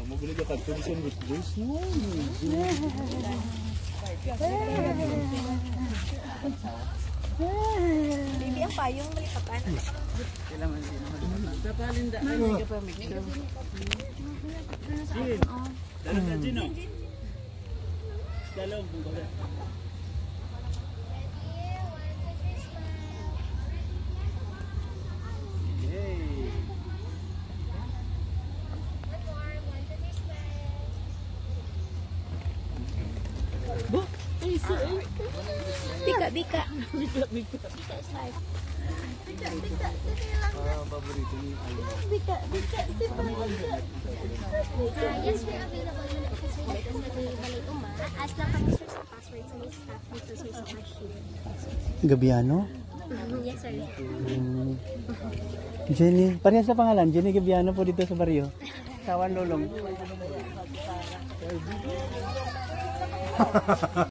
Magulo ka tradition with this no. Bibi ang payong malipatan. Kailangan din naman. Sa palinda ay may ka pa mix. Jin. Dalo ka Jin no. Dalo kung baga. Bika, bika. Bika is life. Bika, bika. Paborito ni Bika, bika. Yes, we're available in the office with us at the Balay Uma. As lang kami sir sa password sa may staff dito sir sa cashier. Gabiano? Yes sir. Jenny, parehas sa pangalan, Jenny Gabiano po dito sa baryo. Sawan Lulong.